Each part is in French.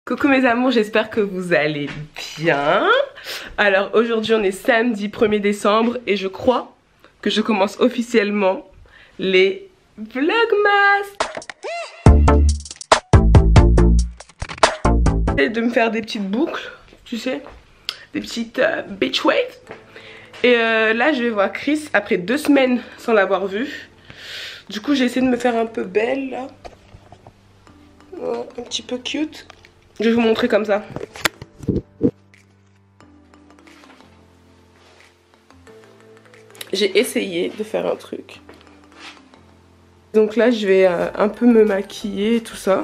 Coucou mes amours, j'espère que vous allez bien. Alors aujourd'hui on est samedi 1er décembre et je crois que je commence officiellement les vlogmas. Et de me faire des petites boucles, tu sais, des petites beach waves. Et là je vais voir Chris après 2 semaines sans l'avoir vu. Du coup j'ai essayé de me faire un peu belle là. Un petit peu cute. Je vais vous montrer comme ça. J'ai essayé de faire un truc. Donc là je vais un peu me maquiller et tout ça.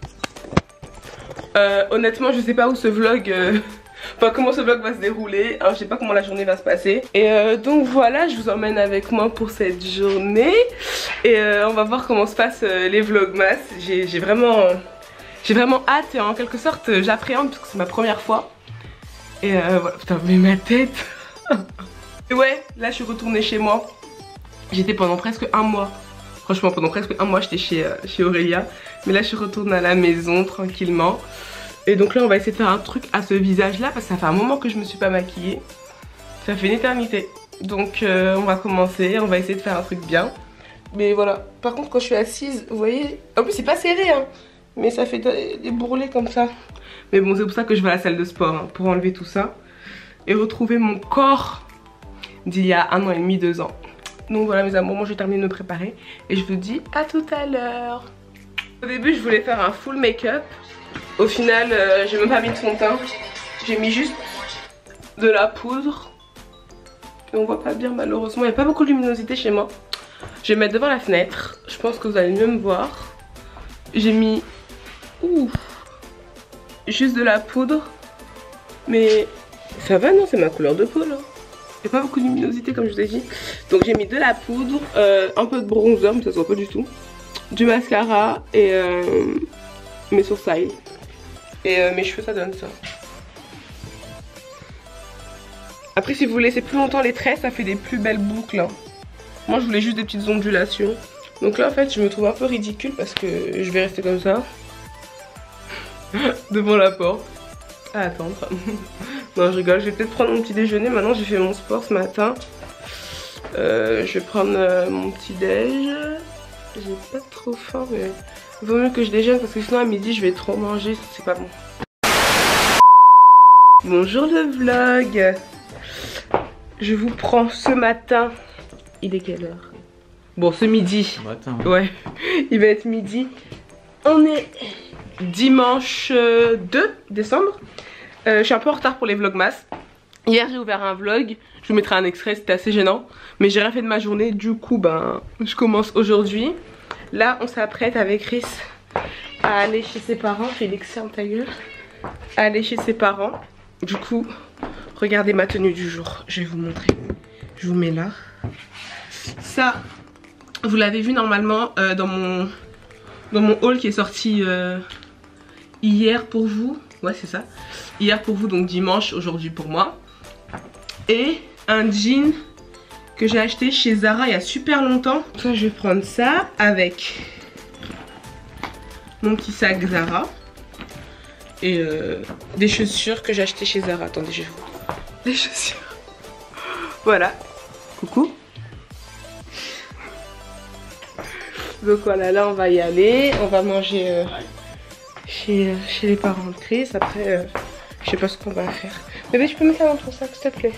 Honnêtement je sais pas où ce vlog... Enfin comment ce vlog va se dérouler. Alors, je sais pas comment la journée va se passer. Et donc voilà, je vous emmène avec moi pour cette journée. Et on va voir comment se passent les vlogmas. J'ai vraiment hâte et en quelque sorte j'appréhende parce que c'est ma première fois. Et voilà, putain mais ma tête. Et ouais, là je suis retournée chez moi. J'étais pendant presque un mois. Franchement pendant presque un mois j'étais chez Aurélia. Mais là je suis retournée à la maison tranquillement. Et donc là on va essayer de faire un truc à ce visage là parce que ça fait un moment que je me suis pas maquillée. Ça fait une éternité. Donc on va commencer, on va essayer de faire un truc bien. Mais voilà, par contre quand je suis assise, vous voyez, en plus c'est pas serré hein. Mais ça fait des bourrelets comme ça. Mais bon c'est pour ça que je vais à la salle de sport hein, pour enlever tout ça. Et retrouver mon corps d'il y a 1 an et demi, 2 ans. Donc voilà mes amours, moi je vais terminer de me préparer. Et je vous dis à tout à l'heure. Au début je voulais faire un full make-up. Au final j'ai même pas mis de fond de teint. J'ai mis juste de la poudre. Et on voit pas bien malheureusement, il n'y a pas beaucoup de luminosité chez moi. Je vais mettre devant la fenêtre. Je pense que vous allez mieux me voir. J'ai mis... Ouh, juste de la poudre. Mais ça va non, c'est ma couleur de peau là. Il n'y a pas beaucoup de luminosité comme je vous ai dit. Donc j'ai mis de la poudre, un peu de bronzer mais ça se voit pas du tout. Du mascara et mes sourcils. Et mes cheveux ça donne ça. Après si vous laissez plus longtemps les traits ça fait des plus belles boucles hein. Moi je voulais juste des petites ondulations. Donc là en fait je me trouve un peu ridicule parce que je vais rester comme ça devant la porte à attendre. Non je rigole, je vais peut-être prendre mon petit déjeuner. Maintenant j'ai fait mon sport ce matin. Je vais prendre mon petit déj. J'ai pas trop faim mais vaut mieux que je déjeune parce que sinon à midi je vais trop manger, c'est pas bon. Bonjour le vlog. Je vous prends ce matin. Il est quelle heure? Bon ce midi. Matin. Ouais, il va être midi. On est dimanche 2 décembre. Je suis un peu en retard pour les vlogmas. Hier j'ai ouvert un vlog. Je vous mettrai un extrait, c'était assez gênant. Mais j'ai rien fait de ma journée. Du coup ben je commence aujourd'hui. Là on s'apprête avec Chris à aller chez ses parents. Félix ferme ta gueule. À aller chez ses parents. Du coup regardez ma tenue du jour. Je vais vous montrer. Je vous mets là. Ça vous l'avez vu normalement dans mon haul qui est sorti hier pour vous. Ouais c'est ça. Hier pour vous donc dimanche, aujourd'hui pour moi. Et un jean que j'ai acheté chez Zara il y a super longtemps. Ça je vais prendre ça avec mon petit sac Zara. Et des chaussures que j'ai acheté chez Zara. Attendez je vais vous montrer. Les chaussures. Voilà. Coucou. Donc voilà, là on va y aller. On va manger chez les parents de Chris. Après, je sais pas ce qu'on va faire. Bébé, tu peux mettre ça dans ton sac, s'il te plaît.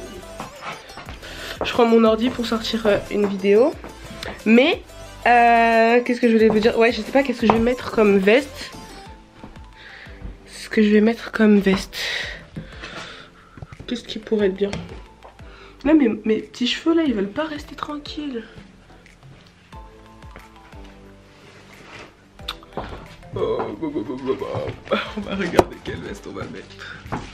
Je prends mon ordi pour sortir une vidéo. Mais, qu'est-ce que je voulais vous dire? Ouais, je sais pas qu'est-ce que je vais mettre comme veste. Ce que je vais mettre comme veste. Qu'est-ce qui pourrait être bien? Là, mes petits cheveux, là, ils veulent pas rester tranquilles. Oh, on va regarder quelle veste on va mettre.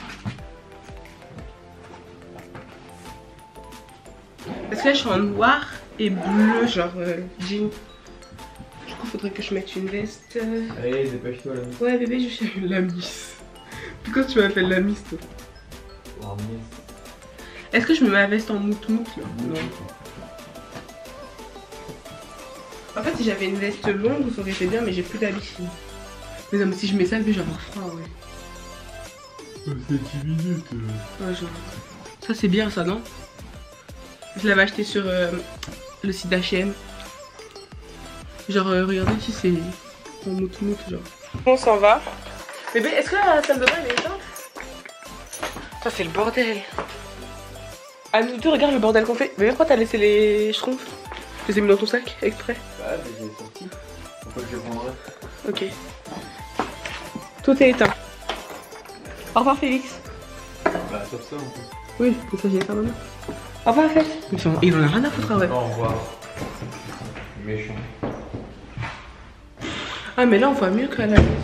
Parce que là je suis en noir et bleu, genre jean. Du coup faudrait que je mette une veste. Allez, dépêche-toi la miss. Ouais bébé je suis la miss. Pourquoi tu m'appelles la miss toi? Oh, miss. Est-ce que je mets ma veste en mout-mout là? Non. En fait si j'avais une veste longue ça aurait été bien mais j'ai plus d'habits. Mais non, mais si je mets ça, je vais avoir froid, ouais. C'est 10 minutes. Ouais, genre. Ça, c'est bien, ça, non? Je l'avais acheté sur le site d'H&M. Genre, regardez ici, c'est en moute-moute, genre. On s'en va. Bébé, est-ce que la salle de bain, elle est éteinte? Ça, c'est le bordel. Ah, nous deux, regarde le bordel qu'on fait. Mais pourquoi t'as laissé les schtroumpfs? Tu les as mis dans ton sac, exprès? Bah, je les ai sortis. Pourquoi je les prendrais? Ok. Tout est éteint. Au revoir, Félix. Bah, sauf ça, en fait. Oui, pour ça, j'ai ça maintenant. Au revoir, Félix. Il en a rien à foutre, ouais. Au revoir. Méchant. Ah, mais là, on voit mieux qu'à la maison.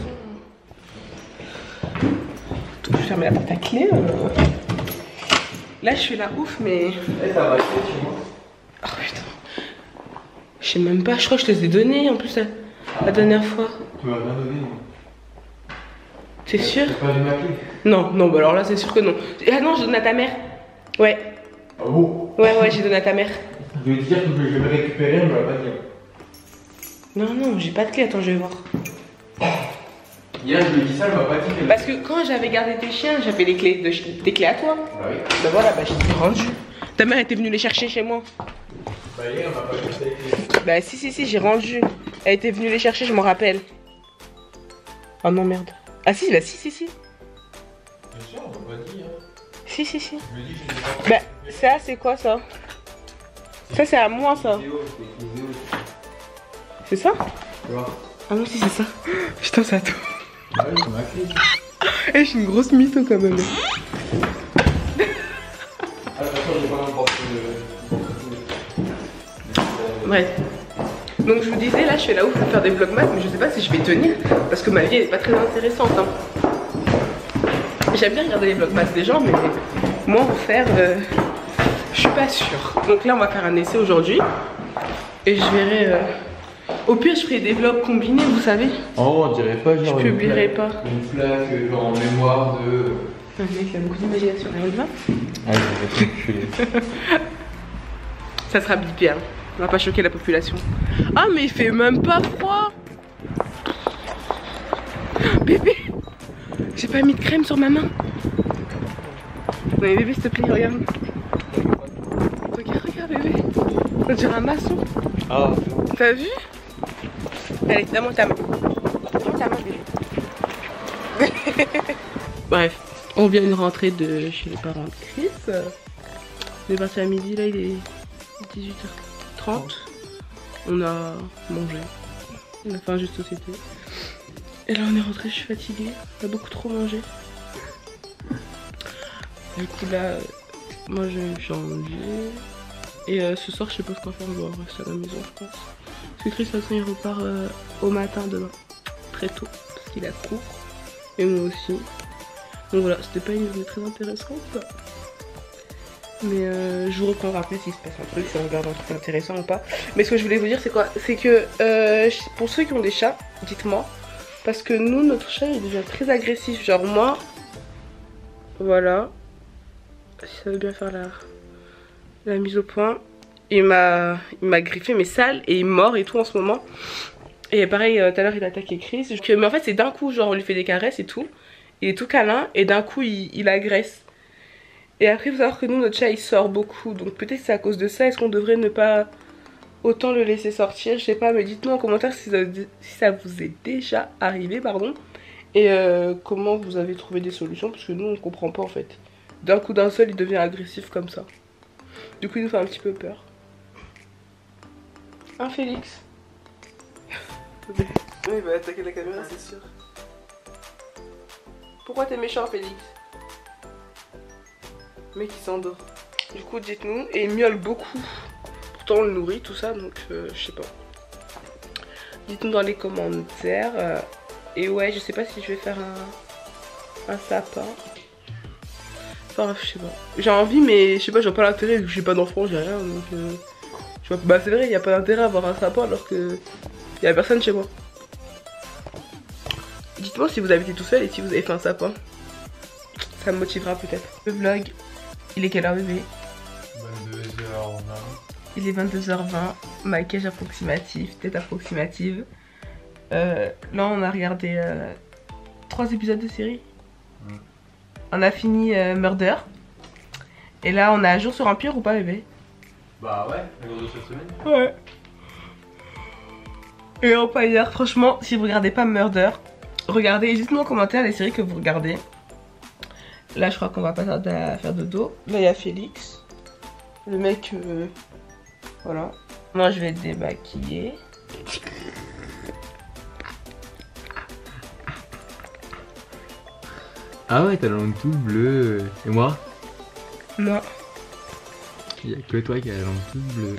Je vais fermer la porte à clé. Là, je suis la ouf, mais. Eh, ça va chez moi. Oh putain. Je sais même pas, je crois que je te les ai donnés en plus la dernière fois. Tu m'as rien donné, non? T'es sûr? T'as pas vu ma clé? Non, non, bah alors là, c'est sûr que non. Ah non, j'ai donné à ta mère. Ouais. Ah bon? Ouais, j'ai donné à ta mère. Je vais dire que je vais me récupérer, elle me l'a pas dit. Non, non, j'ai pas de clé, attends, je vais voir. Hier, je lui ai dit ça, elle m'a pas dit qu'elle. Parce que quand j'avais gardé tes chiens, j'avais les clés tes clés à toi. Bah oui. Bah voilà, bah je t'ai rendu. Ta mère était venue les chercher chez moi. Bah hier, elle m'a pas dit les clés. Bah si, j'ai rendu. Elle était venue les chercher, je m'en rappelle. Oh non, merde. Ah si. Bien sûr, on m'a pas dit, hein. Si. Je me dis que je l'ai pas. Bah ça, c'est quoi ça? Ça, c'est à moi, ça. C'est ça? Tu vois? Ah non, si, c'est ça. Putain, c'est à toi. Ah oui, c'est ma clé. Eh, je suis une grosse mytho quand même. Ah, d'accord, j'ai pas l'emporté de. Ouais. Donc je vous disais, là je suis là où pour faire des vlogmas, mais je sais pas si je vais tenir parce que ma vie elle est pas très intéressante. Hein. J'aime bien regarder les vlogmas des gens, mais moi en faire, je suis pas sûre. Donc là on va faire un essai aujourd'hui et je verrai. Au pire, je ferai des vlogs combinés, vous savez. Oh, on dirait pas genre. Je publierai pas. Une flaque genre en mémoire de. Un mec qui a beaucoup d'imagination, on y va. Ah, je vais t'enculer. Ça sera bipé, hein. On va pas choquer la population. Ah, mais il fait même pas froid. Bébé, j'ai pas mis de crème sur ma main. Non mais bébé, s'il te plaît, regarde. Regarde bébé. On dirait un maçon. Ah. T'as vu? Allez, donne-moi ta main. Donne-moi ta main, bébé. Bref, on vient de rentrer de chez les parents de Chris. On est parti à midi, là il est 18h30. On a mangé. On a fait un jeu de société. Et là on est rentré, je suis fatiguée. On a beaucoup trop mangé. Du coup là, moi je vais changer. Et ce soir je sais pas ce qu'on va faire, on va rester à la maison je pense. Parce que Chris de toute façon il repart au matin demain. Très tôt. Parce qu'il a cours. Et moi aussi. Donc voilà, c'était pas une journée très intéressante. Mais je vous reprendrai après s'il se passe un truc, si on regarde un truc intéressant ou pas. Mais ce que je voulais vous dire c'est quoi? C'est que pour ceux qui ont des chats, dites-moi. Parce que nous, notre chat il devient très agressif. Genre moi, voilà. Si ça veut bien faire la mise au point. Il m'a griffé mais sale et il mord et tout en ce moment. Et pareil, tout à l'heure il a attaqué Chris. Mais en fait c'est d'un coup, genre on lui fait des caresses et tout. Il est tout câlin et d'un coup il agresse. Et après il faut savoir que nous notre chat il sort beaucoup. Donc peut-être que c'est à cause de ça. Est-ce qu'on devrait ne pas autant le laisser sortir? Je sais pas, mais dites-nous en commentaire si ça vous est déjà arrivé, pardon. Et comment vous avez trouvé des solutions, parce que nous on comprend pas en fait. D'un coup d'un seul il devient agressif comme ça. Du coup il nous fait un petit peu peur. Hein Félix? Oui, il va attaquer la caméra c'est sûr. Pourquoi t'es méchant Félix? Mec il s'endort. Du coup dites-nous, et il miaule beaucoup. Pourtant on le nourrit tout ça, donc je sais pas. Dites-nous dans les commentaires. Et ouais, je sais pas si je vais faire un sapin. Enfin je sais pas. J'ai envie mais je sais pas, j'ai pas l'intérêt vu que j'ai pas d'enfant, j'ai rien donc je vois. Bah c'est vrai, il n'y a pas d'intérêt à avoir un sapin alors que il y a personne chez moi. Dites-moi si vous habitez tout seul et si vous avez fait un sapin. Ça me motivera peut-être. Le vlog, il est quelle heure bébé? 22h20. Il est 22h20, maquillage approximatif, tête approximative. Là on a regardé 3 épisodes de série. On a fini Murder. Et là on a Jour sur Empire ou pas bébé? Bah ouais, un gros cette semaine. Ouais. Et Empire, franchement, si vous regardez pas Murder, regardez et dites-moi en commentaire les séries que vous regardez. Là je crois qu'on va pas tarder à faire dodo. Là il y a Félix. Le mec, voilà. Moi je vais être démaquillée. Ah ouais, t'as la langue tout bleue. Et moi? Non. Il y a que toi qui a la langue tout bleue.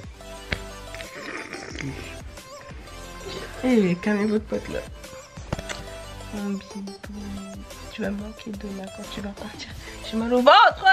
Eh, calmez votre pote là. Mon bidou. Tu vas manquer de là quand tu vas partir. J'ai mal au ventre.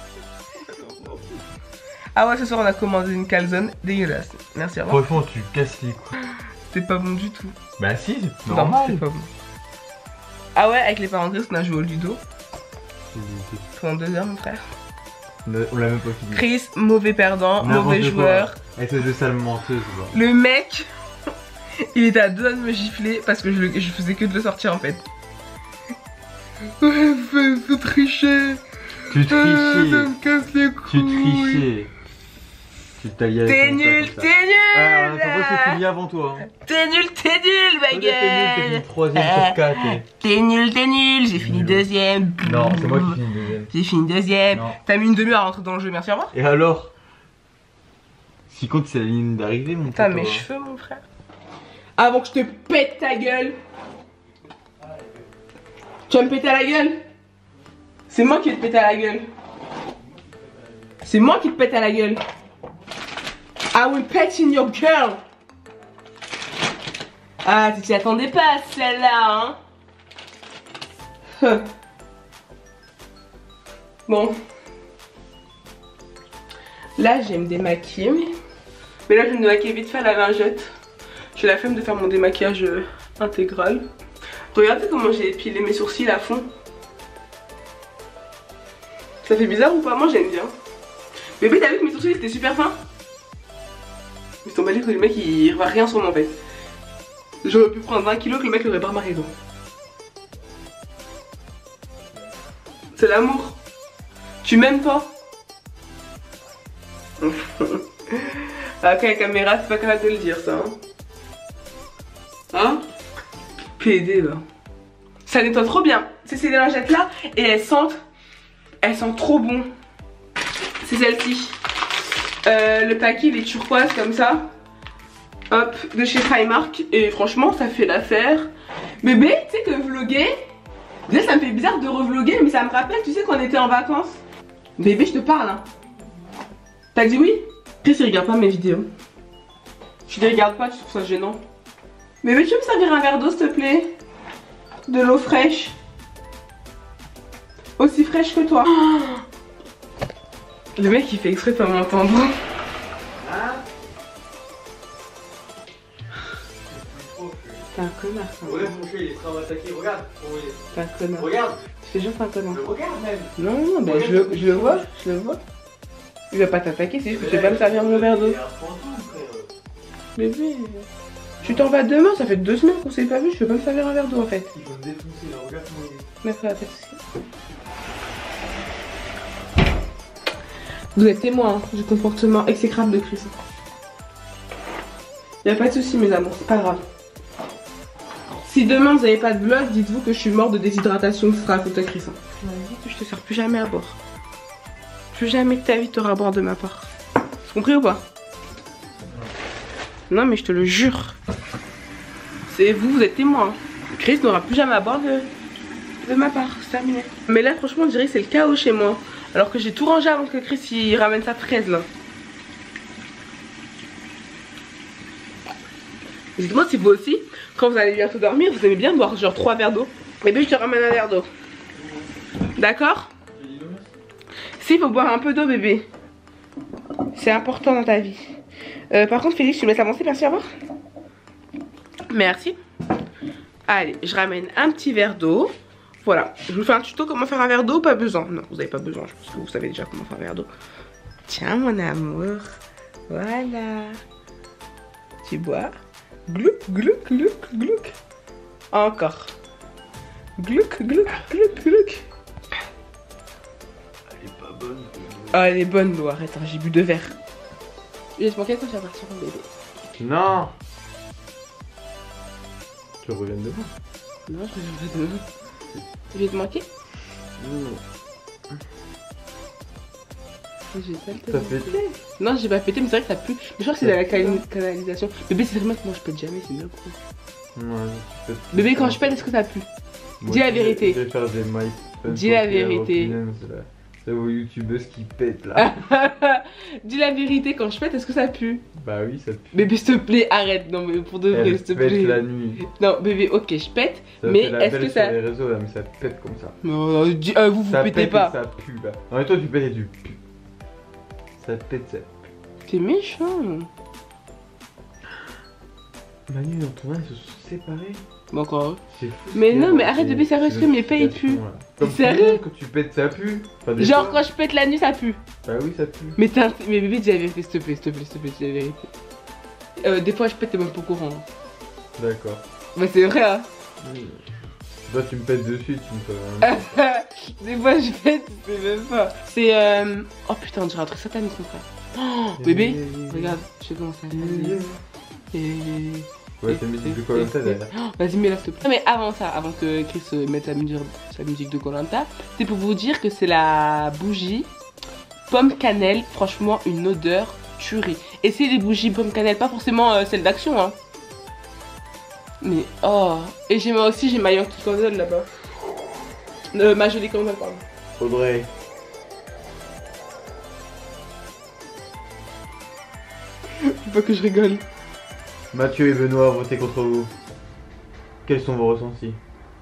Ah ouais, ce soir on a commandé une calzone dégueulasse. Merci, au revoir. Franchement, tu casses les couilles. C'est pas bon du tout. Bah si, c'est Non, normal. c'est pas bon. Ah ouais, avec les parents de Chris, on a joué au ludo. Pendant 2 heures, mon frère. On l'a même pas fini. Chris, mauvais perdant, mauvais joueur. Avec ces deux sales menteuses, quoi. Le mec, il était à 2 doigts de me gifler parce que je faisais que de le sortir en fait. Ouais, faut tricher. Tu trichais. Ça me casse les couilles. Tu trichais. Tu t'alliais. T'es nul, t'es Ah, nul. t'as pas fini avant toi. Hein. T'es nul, ma T'es nul, t'as fini gueule. 3ème sur 4. T'es nul, j'ai fini 2ème. Non, c'est moi qui finis 2ème. J'ai fini 2ème. Non. T'as mis une demi-heure à rentrer dans le jeu, merci, au revoir. Et alors? Si compte, c'est la ligne d'arrivée, mon T'as pote. mes cheveux, mon frère. Avant que je te pète ta gueule. Tu vas me péter à la gueule? C'est moi qui vais te péter à la gueule. C'est moi qui te pète à la gueule. I will pet in your girl. Ah, tu t'y attendais pas à celle-là, hein? Bon. Là, je vais me démaquiller. Mais là, je vais me démaquiller vite fait à la lingette. J'ai la flemme de faire mon démaquillage intégral. Regardez comment j'ai épilé mes sourcils à fond. Ça fait bizarre ou pas? Moi, j'aime bien. Bébé, t'as vu que mes sourcils étaient super fins? Ils sont balés que le mec il voit rien sur moi en fait. J'aurais pu prendre 20 kilos que le mec l'aurait pas remarqué quoi. C'est l'amour. Tu m'aimes pas? Après la caméra c'est pas capable de le dire ça hein. PD là. Ça nettoie trop bien. C'est ces lingettes là et elles sentent trop bon. C'est celle-ci. Le paquet il est turquoise comme ça. Hop, de chez Primark. Et franchement ça fait l'affaire. Bébé, tu sais que vlogger, déjà ça me fait bizarre de revlogger, mais ça me rappelle, tu sais qu'on était en vacances. Bébé, je te parle hein. T'as dit oui? Chris il regarde pas mes vidéos. Tu les regardes pas, tu trouves ça gênant. Bébé, tu veux me servir un verre d'eau s'il te plaît? De l'eau fraîche. Aussi fraîche que toi. Le mec il fait exprès de pas m'entendre. T'es un connard ça. Ouais, mon chat, il est prêt à m'attaquer, regarde. T'es un connard. Regarde. Je te jure t'es un connard. Je regarde même. Non, bah je le vois. Il va pas t'attaquer, c'est juste que tu vas pas me servir mon verre d'eau. Bébé, tu t'en vas demain, ça fait 2 semaines qu'on s'est pas vu, je peux pas me servir un verre d'eau en fait. Il va me défoncer, là, regarde comment il est. D'accord, pas de soucis. Vous êtes témoin du comportement exécrable de Chris. Y'a pas de soucis mes amours, c'est pas grave. Si demain vous avez pas de vlog, dites-vous que je suis morte de déshydratation, ce sera à cause de Chris. Je m'avais dit que je te sers plus jamais à boire. Plus jamais de ta vie t'auras à boire de ma part. T'as compris ou pas? Non mais je te le jure. C'est vous êtes témoin. Chris n'aura plus jamais à boire de ma part, c'est terminé. Mais là franchement on dirait que c'est le chaos chez moi. Alors que j'ai tout rangé avant que Chris il ramène sa fraise là. Dites-moi si vous aussi, quand vous allez bientôt dormir, vous aimez bien boire genre 3 verres d'eau. Bébé je te ramène un verre d'eau. D'accord? Si, il faut boire un peu d'eau bébé. C'est important dans ta vie. Par contre Félix tu me laisses avancer, merci, au revoir. Merci. Allez, je ramène un petit verre d'eau. Voilà, je vous fais un tuto comment faire un verre d'eau, pas besoin. Non, vous n'avez pas besoin, je pense que vous savez déjà comment faire un verre d'eau. Tiens mon amour, voilà. Tu bois. Glouc, glouc, glouc, glouc. Encore. Glouc, glouc, glouc, glouc. Elle est pas bonne. Ah, elle est bonne l'eau, arrête, hein, j'ai bu 2 verres. Laisse-moi quelqu'un faire partir mon bébé. Non. Tu reviens demain. Non, je reviendrai demain. Je vais te manquer? Non. J'ai pas le T'as temps. pété? Non, j'ai pas pété, mais c'est vrai que ça pue. Mais je crois que c'est de la canalisation. Bébé, c'est vraiment que moi je pète jamais, c'est bien cool. Ouais, tu pètes. Bébé, quand je pète, est-ce que ça pue? Dis la vérité. Je vais faire des mic. Dis la vérité. C'est vos youtubeuses qui pètent là. Dis la vérité, quand je pète, est-ce que ça pue? Bah oui, ça pue. Bébé, s'il te plaît, arrête. Non, mais pour de vrai, Elle s'il te pète plaît. la nuit. Non, bébé, ok, je pète, Ça mais fait la est-ce belle que ça. sur les réseaux là, mais ça pète comme ça. Non, vous Ça pétez pète pas. et ça pue là. Non, mais toi tu pètes et tu pues. Ça pète, ça. T'es méchant. Manu et Antonin ils se sont séparés. Bon, quoi. C'est fou. Mais ce non, qu'il y a mais dans arrête de ces- baisser sérieux, ces mais paye notifications, plus. là. Comme T'es sérieux? tout le monde, quand tu pètes ça pue. Enfin, des Genre, fois- quand je pète la nuit, ça pue. Bah oui, ça pue. Mais mais bébé, dis la vérité, s'il te plaît, s'il te plaît, s'il te plaît, dis la vérité. Des fois, je pète, t'es même pas au courant. D'accord. Bah, c'est vrai, hein. Toi tu me pètes dessus, tu me fais. Des fois, je pète, tu sais même pas. C'est Oh putain, on dirait un truc satanique, mon frère. Oh, bébé, regarde, je vais commencer à faire. Ouais, ta musique de Koh-Lanta derrière. Vas-y, mets-la s'il te plaît. Mais avant ça, avant que Chris mette sa musique de Koh-Lanta, c'est pour vous dire que c'est la bougie pomme cannelle. Franchement, une odeur tuerie. Essayez les bougies pomme cannelle, pas forcément celle d'Action, hein. Mais oh, et j'ai moi aussi, j'ai ma Yankee Candle là-bas. Ma jolie candle, pardon. Audrey. Faut pas que je rigole. Mathieu et Benoît ont voté contre vous. Quels sont vos ressentis?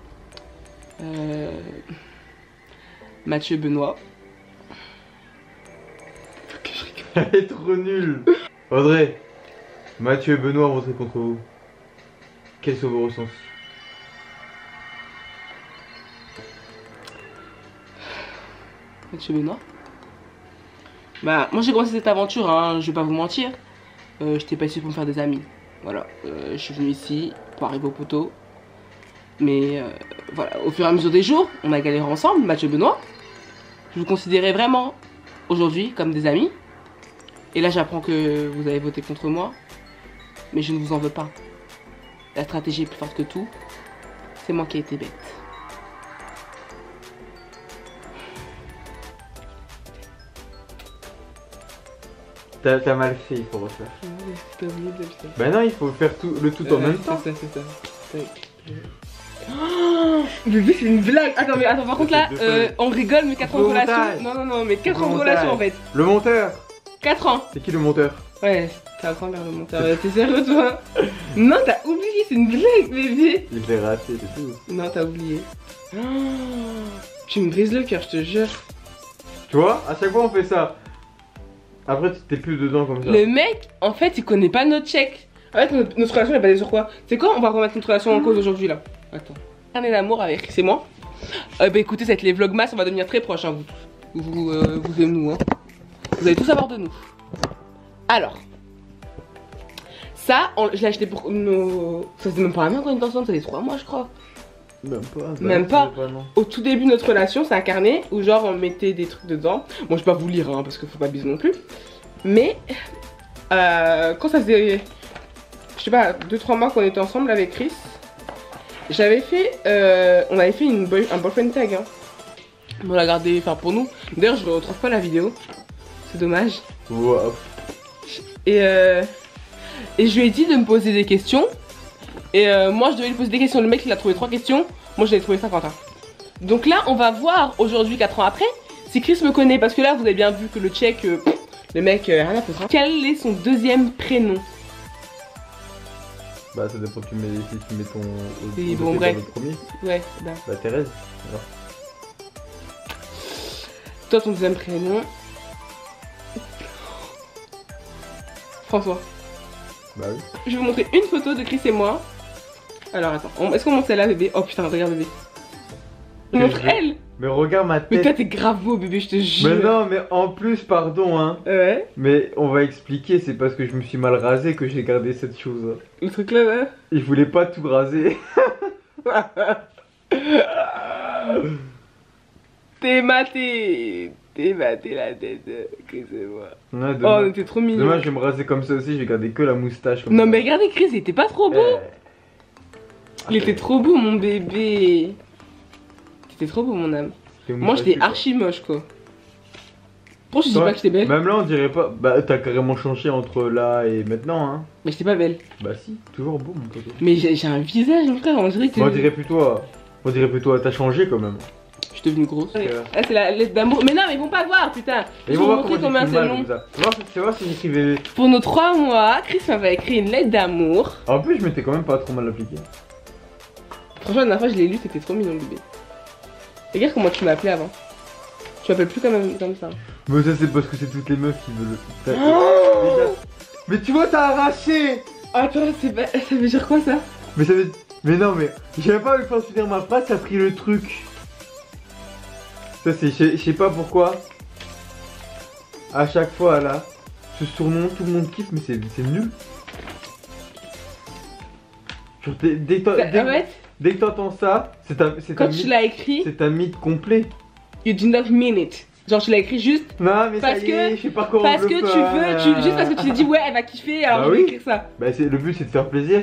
Mathieu Benoît. Faut que je rigole. Elle est trop nulle. Audrey. Mathieu et Benoît ont voté contre vous. Quels sont vos ressentis? Mathieu Benoît. Bah, moi j'ai commencé cette aventure, hein, je vais pas vous mentir. J'étais pas ici pour me faire des amis. Voilà, je suis venu ici pour arriver au poteau. Mais voilà, au fur et à mesure des jours, on a galéré ensemble, Mathieu Benoît. Je vous considérais vraiment aujourd'hui comme des amis. Et là j'apprends que vous avez voté contre moi. Mais je ne vous en veux pas. La stratégie est plus forte que tout. C'est moi qui ai été bête. T'as mal fait, il faut refaire. Bah non, il faut faire le tout en même temps. C'est ça. Oh, bébé, c'est une blague. Attends, mais attends, par contre là, on rigole, mais 4 ans de relation. Non, mais 4 ans de relation en fait. Le monteur. 4 ans. C'est qui le monteur? Ouais, t'as encore le monteur. T'es sérieux toi? Non, t'as oublié, c'est une blague, bébé. Il l'ai raté, c'est tout. Non, t'as oublié. Oh, tu me brises le cœur, je te jure. Tu vois, à chaque fois on fait ça. Après, t'es plus dedans comme ça. Le mec, en fait, il connaît pas notre check. En fait, notre relation est basée sur quoi? C'est quoi? On va remettre notre relation en cause aujourd'hui là. Attends. Carnet d'amour avec Chris et moi. Bah écoutez, ça va être les vlogmas, on va devenir très proches, hein, vous et nous, hein. Vous allez tout savoir de nous. Alors. Ça, je l'ai acheté pour nos... Ça faisait même pas un an qu'on était ensemble, ça faisait 3 mois je crois. Même pas. Même pas. Non. Au tout début de notre relation, c'est un carnet où genre on mettait des trucs dedans. Bon, je vais pas vous lire hein, parce qu'il faut pas biser non plus. Mais quand ça faisait, je sais pas, 2-3 mois qu'on était ensemble avec Chris, j'avais fait, on avait fait un boyfriend tag. Hein. On l'a gardé, enfin pour nous. D'ailleurs, je ne retrouve pas la vidéo. C'est dommage. Wow. Et je lui ai dit de me poser des questions. Et moi je devais lui poser des questions, le mec il a trouvé 3 questions, moi je l'ai trouvé 50 hein. Donc là on va voir aujourd'hui 4 ans après si Chris me connaît, parce que là vous avez bien vu que le check, le mec rien à foutre hein. Quel est son deuxième prénom? Bah ça dépend, si tu mets ton... Oui, bon, bref. Le premier. Ouais, bah. Bah Thérèse. Alors. Toi ton deuxième prénom? François. Bah oui. Je vais vous montrer une photo de Chris et moi. Alors attends, est-ce qu'on montre celle-là bébé? Oh putain, regarde bébé. Montre elle. Mais regarde ma tête. Mais toi t'es grave beau bébé, je te jure. Mais non, mais en plus, pardon hein. Ouais. Mais on va expliquer, c'est parce que je me suis mal rasé que j'ai gardé cette chose. Le truc là, ouais. Il voulait pas tout raser. T'es maté la tête. Chris et moi. Ouais, Oh, on était trop mignons. Demain, je vais me raser comme ça aussi, je vais garder que la moustache. Comme Non, ça. mais regardez, Chris, il était pas trop beau. Il était trop beau, mon bébé. T'étais trop beau, mon âme. Moi, j'étais archi moche, quoi. Pourquoi je dis pas que j'étais belle? Même là, on dirait pas. Bah, t'as carrément changé entre là et maintenant, hein. Mais j'étais pas belle. Bah, si, toujours beau, mon pote. Mais j'ai un visage, mon frère, on dirait que. Bon, on dirait plutôt, t'as changé quand même. Je suis devenue grosse. Ah, c'est la lettre d'amour. Mais non, mais ils vont pas voir, putain. Ils vont voir combien c'est long. Tu vois, c'est écrit bébé. Pour nos 3 mois, Chris m'avait écrit une lettre d'amour. En plus, je m'étais quand même pas trop mal appliqué. Franchement, la dernière fois, je l'ai lu, c'était trop mignon, bébé. Regarde comment tu m'appelais avant. Tu m'appelles plus comme ça. Mais ça, c'est parce que c'est toutes les meufs qui veulent. Oh, mais tu vois, t'as arraché. Attends, ça veut dire quoi ça? Mais ça veut. Mais non, mais j'avais pas envie de faire finir ma phrase, ça a pris le truc. Ça, c'est. Je sais pas pourquoi. À chaque fois là, ce surnom, tout le monde kiffe, mais c'est nul. Genre, dès que t'entends ça, c'est un. Quand tu l'as écrit, c'est un mythe complet. You do not mean it. Genre, tu l'as écrit juste. Non, mais parce ça y est, je sais pas comment. Parce que tu veux. Juste parce que tu t'es dit, ouais, elle va kiffer, alors je vais écrire ça. Bah, le but, c'est de faire plaisir.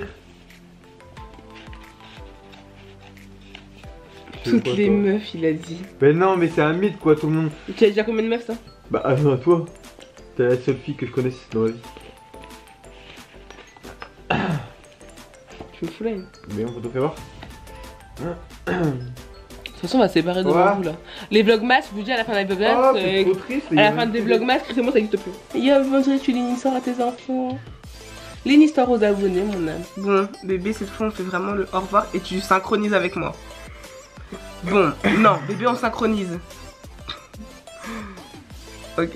Toutes les meufs, il a dit. Mais non, mais c'est un mythe quoi, tout le monde. Tu as déjà combien de meufs ça? Bah, toi, t'es la seule fille que je connaisse dans la vie. Tu me fous là. Mais on peut te faire voir. De toute façon, on va se séparer devant vous là. Les vlogmas, je vous dis à la fin des vlogmas. C'est trop triste. À la fin des vlogmas, Chris et moi ça existe plus. Yo, bonjour, tu lis une histoire à tes enfants. Lis une histoire aux abonnés, mon âme. Bon, bébé, cette fois on fait vraiment le au revoir et tu synchronises avec moi. Bon, non, bébé, on synchronise. Ok.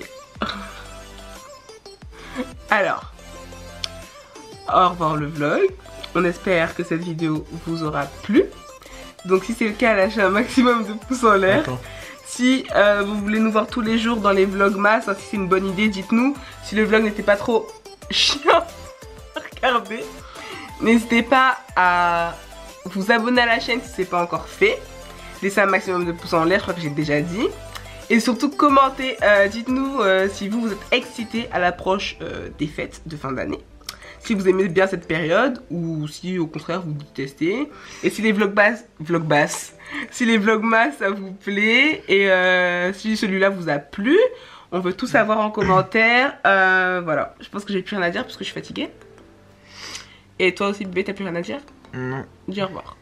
Alors, au revoir le vlog. On espère que cette vidéo vous aura plu. Donc si c'est le cas, lâchez un maximum de pouces en l'air. Si vous voulez nous voir tous les jours dans les vlogmas, si c'est une bonne idée, dites-nous. Si le vlog n'était pas trop chiant à regarder, n'hésitez pas à vous abonner à la chaîne si ce n'est pas encore fait. Laissez un maximum de pouces en l'air, je crois que j'ai déjà dit. Et surtout commentez, dites-nous si vous êtes excités à l'approche des fêtes de fin d'année. Si vous aimez bien cette période ou si au contraire vous détestez. Et si les si les vlogmas ça vous plaît et si celui-là vous a plu, on veut tout savoir en commentaire. Voilà, je pense que j'ai plus rien à dire parce que je suis fatiguée. Et toi aussi bébé, t'as plus rien à dire? Non. Dis au revoir.